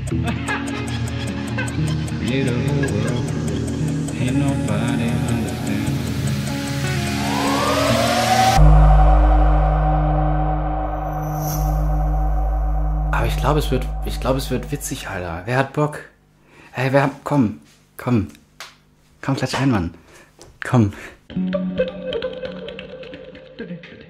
Beautiful world, ain't nobody understand. Aber ich glaube, es wird witzig, Alter. Wer hat Bock? Hey, komm, klatsch ein, Mann. Komm.